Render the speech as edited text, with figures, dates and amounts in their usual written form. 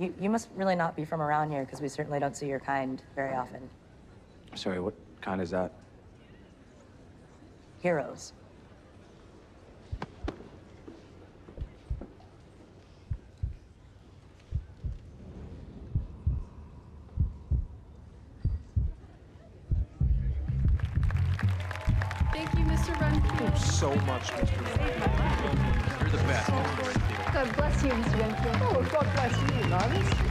You must really not be from around here, because we certainly don't see your kind very often. Sorry, what kind is that? Heroes. Thank you, Mr. Renfield. Thank you so much, Mr. Renfield. You're the best. God bless you, Mr. Renfield. Oh, God bless you, Linus.